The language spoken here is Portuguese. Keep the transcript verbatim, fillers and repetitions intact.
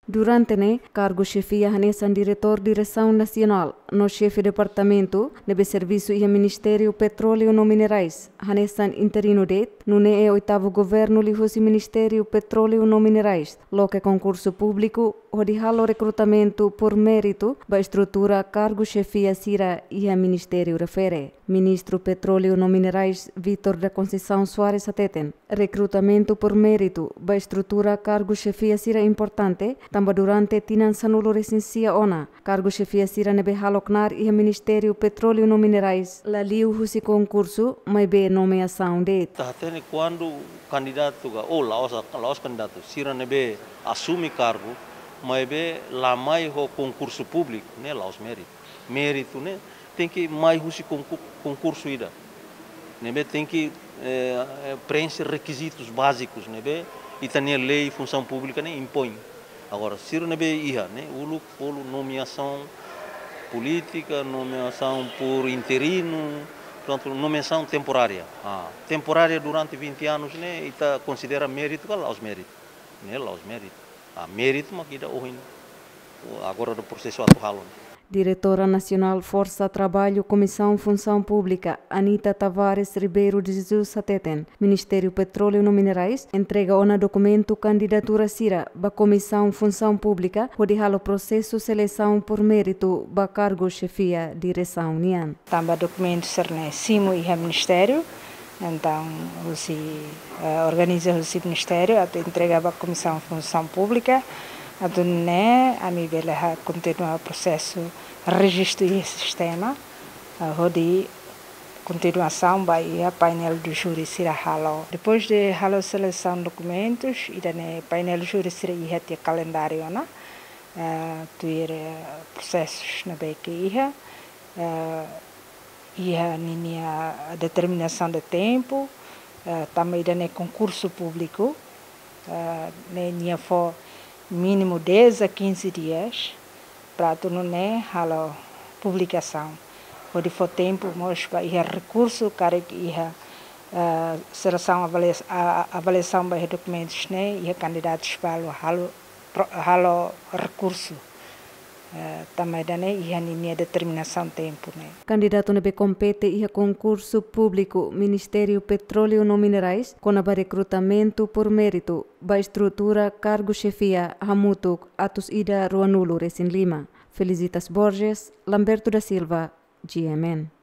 Durante ne cargo xefia hanesan diretor direção nacional no chefe departamento nebe serviço e Ministério Petroleu no Minerais hanesan interino det no ne é oitavo governo li husi Ministério Petroleu no Minerais loke konkursu públiku hodi halo rekrutamentu por méritu ba estrutura kargu xefia sira e a Ministério refere. Ministro Petroleu no Minerais Vitor da Conceição Soares ateten. Recrutamento por mérito ba estrutura kargu xefia sira importante tamba durante tinan sanulo recensia ona. Kargu xefia sira nebe haloknar e a Ministério Petroleu no Minerais la liu husi konkursu mai be nomeação det. Até quando o candidato ou laos laos candidato sira nebe assume cargo mas be lá mais o concurso público né laos mérito mérito né tem que mais o concurso ida né tem que eh, preencher requisitos básicos né e também a lei função pública né impõe agora se não be ia né o polo nomeação política nomeação por interino portanto nomeação temporária ah, temporária durante vinte anos né e tá considera mérito que laos mérito né laos mérito a mérito mas que dá agora do processo atual. Diretora Nacional Força Trabalho Comissão Função Pública Anita Tavares Ribeiro de Jesus ateten. Ministério Petroleu no Minerais entrega o documento candidatura sira ba Comissão Função Pública onde halo processo seleção por mérito ba cargo chefia direção nian. Também documento serne simo e Ministério. Então, o uh, organiza o Ministério, a entrega para a Comissão Função Pública, a do né, a mim vai continuar o processo registro e sistema, a hodi continuação vai a painel do júri sira halo. Depois de halo seleção de documentos, e daí painel do júri sira ia ter calendário, né? Ter processos na beca ia. E a minha determinação de tempo, uh, também da concurso público, uh, né for mínimo dez a quinze dias para tu não né halo publicação. Onde for tempo mostra ia recurso cara que ia uh, seleção avaliação avaliação para documentos né ia candidatos para halo halo recurso. Uh, também da né e a minha determinação tempo né. Candidato nebe compete e a concurso público Ministério Petroleu no Minerais com a recrutamento por mérito ba estrutura cargo chefia hamutuk atus ida ruanulo resin lima. Felicitas Borges, Lamberto da Silva, G M N.